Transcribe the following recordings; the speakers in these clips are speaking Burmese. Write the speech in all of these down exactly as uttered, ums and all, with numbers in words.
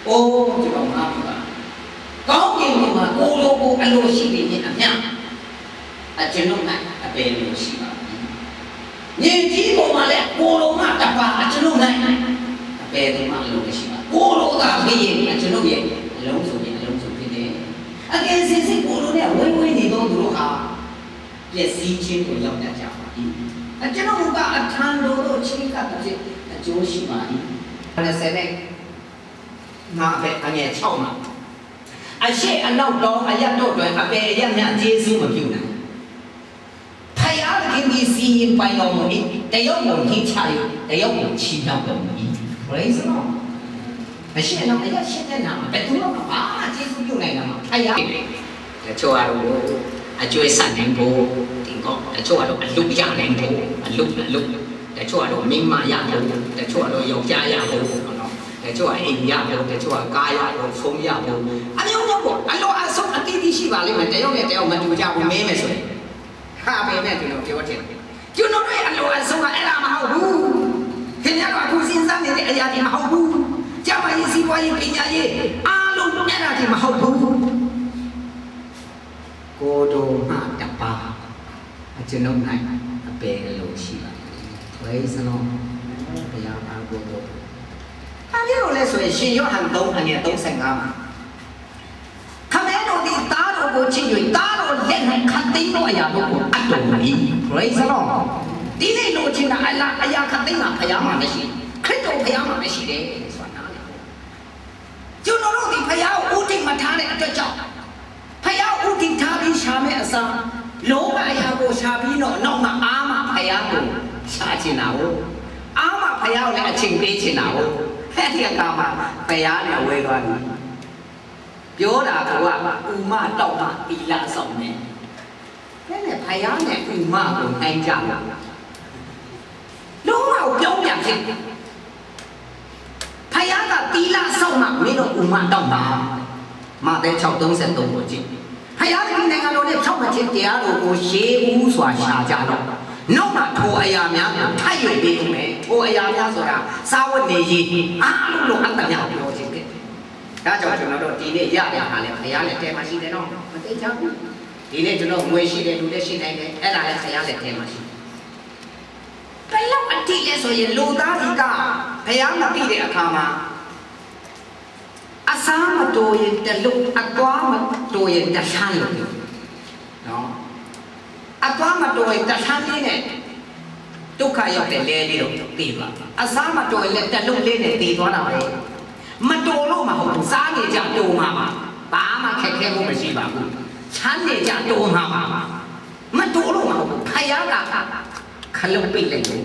โอ้จะบอกมาพี่ว่าก้องยิงมาโกโลโกอโลชิบิเนี่ยเนี่ยอาจารย์นุ่มนะอาเป็นโลชิบะยิ่งที่บอกมาแล้วโกโลมาตะปาอาจารย์นุ่มนะอาเป็นมาโลชิบะโกโลตาพี่อาจารย์นุ่มเนี่ยลงสุดเนี่ยลงสุดพี่เนี่ยอาเกณฑ์สิ่งสิ่งโกโลเนี่ยเว้ยเว้ยนี่ต้องดูค่ะเจ็ดสี่ชิ้นตัวยังเนี่ยจ้าอาจารย์นุ่มก็อาจารย์โลโลชิกะตัวเจ็ดอาจารย์ชิบะเนี่ยเสด็จมาเป็นอันนี้ชอบมาอาเช่อันนอกดองอาญาโดดด้วยอาเป็นอาญาเนี่ยเจสุมาพิวนะพยาธิที่ซีนไปเอาหมดอีกแต่ยกหมดที่ใช่แต่ยกหมดชี้ดาวหมดอีกอะไรสิน้องอาเช่น้องอาญาเช่ได้นะแต่ตัวน้องบ้าเจสุอยู่ไหนนะพยาแต่ชัวร์รู้อาช่วยสั่นแรงโบถึงก็แต่ชัวร์รู้อันลุกยาแรงโบอันลุกอันลุกแต่ชัวร์รู้มิมายาโบแต่ชัวร์รู้ยกยายาโบแต่ชัวร์อินยาโบแต่ชัวร์กายาโบฟงยาโบอันนี้ยังบอกอันโลอาสุอันที่ที่ชีวาเลยมันแต่ยังเนี่ยแต่เอามันดูยาโบเมย์ไม่สวยข้าไปแม่จุนเกี่ยวกับเรื่องจุนน้อยอันโลอาสุว่าเอล่ามาเอาบูเห็นยังว่าผู้สินสันเนี่ยอาญาที่มาเอาบูจะมาอีสิบวันปีนี้ยี่อาลุเอล่าที่มาเอาบูโกโดมาจับปาจุนน้อยเป็นโลชีวาไว้สนองพยายามอาโกโดอันนี้เราเลยสวยชิโยหันตรงอันนี้ตรงเส้นงามทำไมเราดีตาเราโกชิโยตาเราเล่นให้ขัดติ้งเราอย่าโดนอัดตรงนี้ไรซะน้องทีนี้เราชินะอะไรอะไรขัดติ้งอ่ะพยายามไม่ใช่คริสโตพยายามไม่ใช่เด้ส่วนนั้นจุดเราดีพยายามอุทิศมาทานเนี่ยจะจับพยายามอุทิศทาบิชาเมอสาโลกายาโกชาบิโนน้องมาอามาพยายามชาชินาวอามาพยายามเลยชิงเปชินาวแค่ที่กามาพยายามเนี่ยเวกันပြောတာကဥမတောက်မှတီလာဆောင်နေအဲ့နဲ့ဖယားနဲ့ဥမကိုနိုင်ကြတာလုံးဝပြောင်းပြန်ဖြစ်ဖယားကတီလာဆောင်မှမင်းတို့ဥမတောက်တာမတဲ့၆၃၃ကိုကြည့်ဖယားကနိုင်ငံတော်နဲ့၆မှချင်းတရားတော်ကိုရှေးဦးစွာရှာကြတော့နောက်မှထိုအရာများကိုထိုက်ရွေပြီးမယ်ထိုအရာများဆိုတာစာဝတ်နေရေးအားလုံးလိုအပ်တဲ့များပြောခြင်းဖြစ်ဒါကြောင့်ကျွန်တော်တို့ဒီနေ့ရရတာလည်းခရလည်းတဲမှရှိတယ်နော်မသိချဘူးဒီနေ့ကျွန်တော်ငွေရှိတယ်လူလည်းရှိနိုင်တယ်အဲ့ဒါလည်းခရလည်းတဲမှရှိဘယ်လောက်အတိလဲဆိုရင်လူသားကြီးကခရမတိတဲ့အခါမှာအစားမတော်ရင်တလူအကွာမတော်ရင်တဆန်းလို့နော်အကွာမတော်ရင်တဆန်းလေးနဲ့ဒုက္ခရောက်တဲ့လဲလေးတော့တည်သွားအစားမတော်ရင်လည်းတလူလေးနဲ့တည်သွားတာပဲမတော်လို့မဟုတ်ဘူးစားနေကြတူမှာပါဘာမှခက်ခဲမှုမရှိပါဘူးချမ်းနေကြတူမှာပါမတော်လို့မဟုတ်ဘူးဖယားကခလုံးပိတ်လိုက်တယ်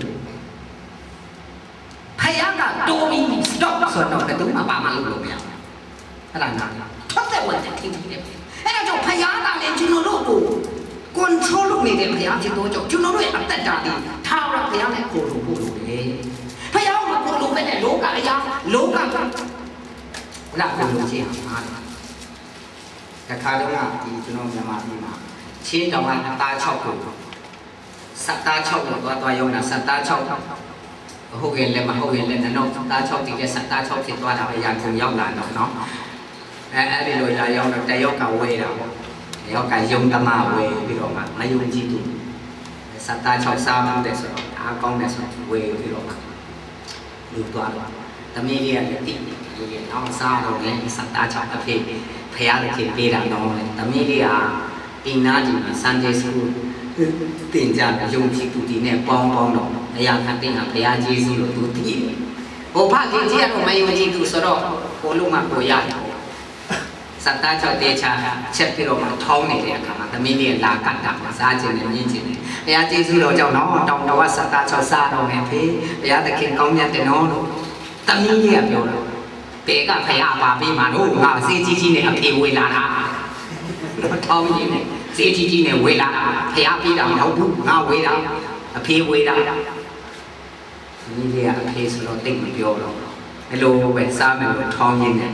ဖယားကတိုးပြီး stop ဆိုတော့ဘယ်သူမှဘာမှလုပ်လို့မရဘူးအဲ့ဒါနာထွက်တဲ့ဝင်တဲ့ทีนี้အဲ့ဒါကြောင့်ဖယားကလည်းကျွန်တော်တို့ကို control လုပ်နေတဲ့ဖယားဖြစ်တော့ကြောင့်ကျွန်တော်တို့ရဲ့အသက်တာတွေထားရဖယားနဲ့ကိုလိုဖို့လိုတယ်ဖယားကကိုလိုပဲနဲ့လောကအရာလောကလာကိုလိုချင်အားတခါတော့ဒီကျွန်တော်မြန်မာပြည်မှာချင်းတောင်ကအသား၆ခုစက်သား၆ခုတော့တွားရုံတာစက်သား၆ဟုတ်ကဲ့လည်းမဟုတ်ကဲ့လည်းနော်သား၆တိကျစက်သား၆ဖြစ်သွားတာပဲရန်ကုန်ရောက်လာတော့နော်အဲအဲ့ဒီလိုလာရောက်တော့တယောက်ကဝေးတာပေါ့တယောက်ကယုံဓမ္မဝေးပြီးတော့မှမယုံကြည်သူစက်သား၆စားမှုတဲ့ဆိုတော့အားကောင်းတဲ့ဆိုဝေးပြီးတော့မှလူသွားတော့တမီးလေးကတိဒီအောင်စားတော့လည်းစက်သား၆အဖြစ်ဖယားတစ်ခေပေးတာတော့လေတမီးလေးကအင်းနာဒီမှာစံကျေးစုတင်ကြတယ်ယုံကြည်သူဒီနဲ့ပေါင်းပေါင်းတော့အရာခတ်တင်ကဖယားကျေးဇူးလို့သူသိတယ်ဘုဖခင်ကြီးကတော့မယုံကြည်သူဆိုတော့ကိုလုံးမကိုရတယ်စက်သား၆တေချာချက်ပြီးတော့မှထောင်းနေတဲ့အခါမှာသမီးလေးလာကတ်တာစားခြင်းနဲ့မြင်ခြင်းနဲ့ဘုရားကျေးဇူးတော်ကြောင့်တော့တောင်တော်ကစက်သား၆စားတော့မယ်ဖေဘုရားသခင်ကောင်းမြတ်တယ်နော်လို့သမီးလေးကပြောတော့ဘယ်ကဖယားပါပြီးမှတော့ငါစေးကြီးကြီးနဲ့အဖေဝေလာတာထောင်းကြီးနဲ့စေးကြီးကြီးနဲ့ဝေလာတာဖယားပြီးတာမဟုတ်ဘူးငါဝေတာအဖေဝေတာသမီးလေးကအဖေဆိုတော့တိတ်မပြောတော့အဲ့လိုပဲစားမယ်လို့ထောင်းကြီးနဲ့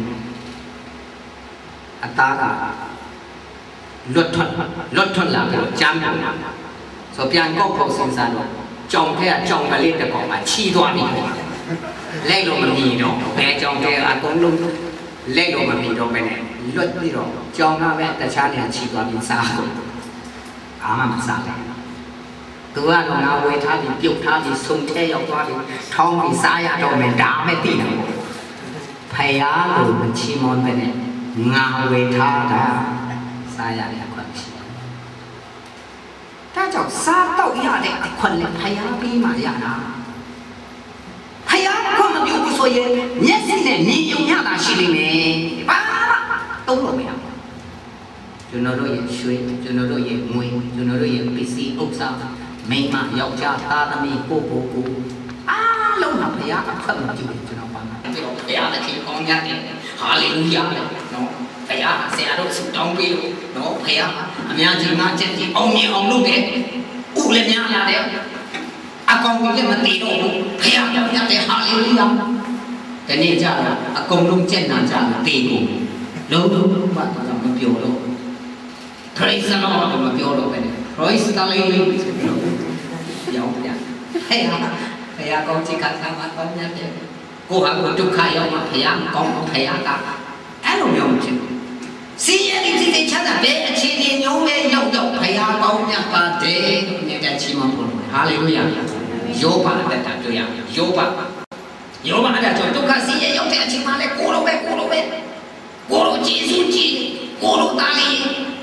အသားကလွတ်ထွက်လွတ်ထွက်လာပြီးတော့ကြမ်းပြန်ဆိုပြန်ကောက်ပေါက်စင်စားတော့ကြောင်ထဲကကြောင်ကလေးတစ်ကောင်မှချီးသွားပြီလိုက်လို့မမြင်တော့ဘယ်ကြောင်ထဲအကုန်လုံးเล่นลงมาปีโดไปเนี่ยลดปีโดจองมาแวะแต่ชาเนี่ยชีวาบินซาคนอามามาซาเลยตัวเราเอาไว้ท่าดีပြုတ်ท่าดีส่งเทရောက်သွားပြီထောင်းပြီးစားရတော့မယ်ဒါမဲ့သိတယ်ပေါ့ဖယားလို့မချီးမွမ်းပဲနဲ့ငါဝေထားတာစားရတဲ့အခွင့်ရှိတယ်ဒါကြောင့်စားတော့ရတဲ့အခွင့်လည်းဖယားပြီးမှရတာဖယားခွင့်မပြုဘူးဆိုရင်မျက်စိနဲ့မြင်ုံရတာရှိလိမ့်မယ်ဘာတုံးလို့မရဘူးကျွန်တော်တို့ရဲ့ရွှေကျွန်တော်တို့ရဲ့ငွေကျွန်တော်တို့ရဲ့ပစ္စည်းဥစ္စာမိမယောက်ျားသားသမီးကိုကိုကိုအားလုံးကဘုရားအဖတ်မကြည့်ဘူးကျွန်တော်ပါမှာကျွန်တော်ဘုရားသခင်ကောင်းမြတ်တယ်ဟာလေလုယာလေနော်ဘုရားဆရာတို့ဆုတောင်းပေးလို့နော်ဘုရားအများကြီးငါချက်ကြီးအောင်မြင်အောင်လုပ်တယ်ဥလည်းများလာတယ်အကောင်ကြီးလည်းမတည်တော့ဘူးဘုရားကောင်းမြတ်တယ်ဟာလေလုယာဒီနေ့ကြာအကုန်လုံးကျက်နာကြတည်ကုန်လုံးလုံးဘာတော့မပြောတော့Praise the Lord မပြောတော့ပဲ Praise the Lord ရောက်ပြဟဲ့ဟာဘုရားကောင်းချီးကသာမှာကောင်းမြတ်တယ်ကိုဟာကိုဒုက္ခရောက်မှာဘုရားကောင်းဘုရားကအဲ့လိုမျိုးဖြစ်စီရည်ဒီတိချမ်းသာပဲအခြေအနေမျိုးပဲရောက်ရောက်ဘုရားကောင်းမြတ်ပါတယ်နေတဲ့ချီးမွမ်းဖို့ဟာလေလုယာယောဘအတ္တတွေ့ရယောဘယောဘအဲ့ဒါကြောင့်ဒုက္ခစီရည်ရောက်တဲ့အချိန်မှာလဲကိုလိုပဲကိုလိုပဲကိုလိုဂျေစုကြီးကိုလိုသားလေး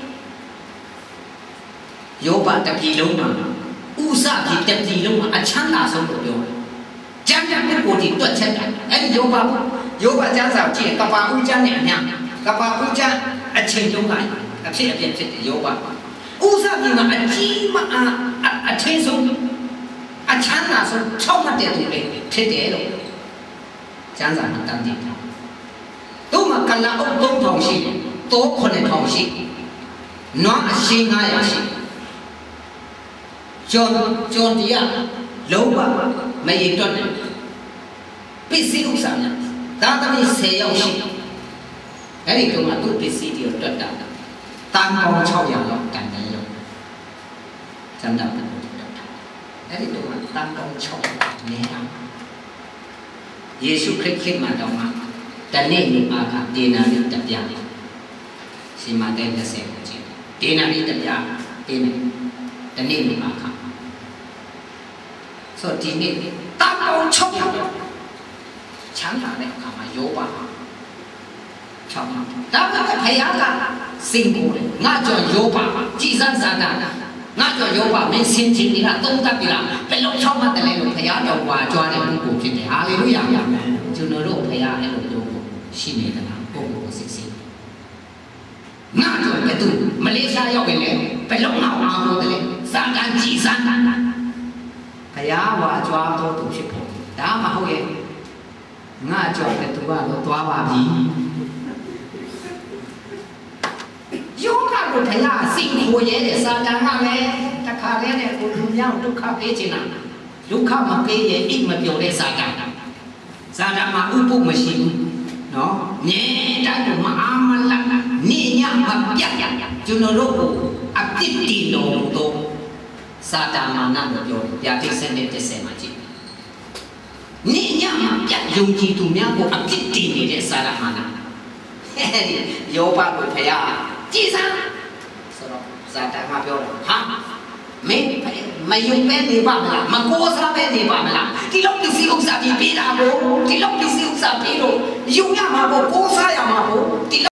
ယောဘတပြည်လုံးမှာဥစကြီးတပြည်လုံးမှာအချမ်းသာဆုံးလို့ပြောတယ်။ကျမ်းကျမ်းပုဂ္ဂိုလ်ကြီးတွက်ချက်တယ်။အဲဒီယောဘယောဘကျမ်းစာကြည့်ကပါဦးကျမ်းနဲ့အများကပါဦးကျမ်းအချိန်လုံးကအဖြစ်အပျက်ဖြစ်တယ်ယောဘ။ဥစကြီးမှာအကြီးမအားအထင်းဆုံးအချမ်းသာဆုံးချောက်မှတ်တဲ့သူတွေဖြစ်တယ်လို့ကျမ်းစာမှာတမ်းတင်တယ်။တို့မှာကလအုပ်သုံးထောင်ရှိတယ်။တောခုနှစ်ထောင်ရှိတယ်။နွားအရှင်းငါးရာရှိတယ်ကျော်ကျော်တရားလုံးဝမရည်တွက်တယ်ပစ္စည်းဥစ္စာများသာသမီဆယ်ယောက်ရှိအဲ့ဒီကောင်ကသူ့ပစ္စည်းတွေတွက်တာတန်ပေါင်း၆ရာလောက်တန်တယ်လို့စံတာပဲအဲ့ဒီတော့တန်ပေါင်း၆နေတာယေရှုခရစ်ခေတ်မှာတော့မှတနေ့နေ့အားကဒေနာရီတပြားစီမတဲ့တစ်ဆယ်ကိုကြည့်ဒေနာရီတပြားတင်းနေတနေ့နေ့အားကဆိုဒီနေ့တန်ပေါင်း၆ရာချမ်းသာတဲ့အခါမှာယောဘချောင်းဒါပေမဲ့ဘုရားကစင်ကိုလေငါကြောင့်ယောဘကြည်စမ်းစားတာငါကြောင့်ယောဘမင်းစင်ချင်းနေတာသုံးသပ်ပြီလားဘယ်လိုချောင်းမှတလဲလို့ဘုရားတော်ဝါကြွားတဲ့ပုဂ္ဂိုလ်ဖြစ်တယ်ဟာလေလုယာကျွန်တော်တို့ဘုရားအဲ့လိုပြောဖို့ရှိနေတာပုဂ္ဂိုလ်ကိုစစ်စစ်ငါကြောင့်ဘယ်သူမလေးရှားရောက်ရင်လေဘယ်လိုမှအောင်လို့တလဲစာကန်ကြည်စမ်းတာဘုရားဝါကြွားတော်သူဖြစ်ဖို့ဒါမှဟုတ်ရဲ့ငါကြောင့်လည်းသူကတော့သွားပါပြီယောဂကိုဘုရားစိတ်ကိုရဲတဲ့စာတန်ကလည်းတခါလဲနဲ့ကိုလူများဒုက္ခပေးချင်တာဒုက္ခမပေးရင်အိတ်မပြောတဲ့စာတန်စာတန်မှာဥပုမရှိဘူးနော်မြဲတတ်မအားမလတ်နေညမပြတ်ကျွန်တော်တို့ကိုအပြစ်တင်တော်တော့စာတန်မှာနာမပြောပြတိစတဲ့တစ်ဆယ်မှာကြည့်နေညမှာပြတ်ယုံကြည်သူများကိုအပြစ်တင်နေတဲ့စာရမဏအဲဒီယောဘကိုဖျားကြည်စမ်းဆိုတော့ဇာတန်ကပြောတာဟာမင်းမယုံပဲနေပါမလားမကိုးစားပဲနေပါမလားဒီလောက်ပစ္စည်းဥစ္စာပြီးပေးတာကိုဒီလောက်ပစ္စည်းဥစ္စာပြီးတော့ယုံရမှာကိုကိုးစားရမှာကိုဒီ